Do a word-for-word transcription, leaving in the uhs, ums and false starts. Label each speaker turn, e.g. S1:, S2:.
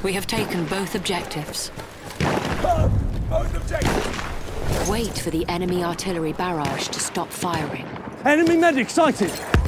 S1: We have taken both objectives.
S2: Both objectives!
S1: Wait for the enemy artillery barrage to stop firing.
S3: Enemy medic sighted!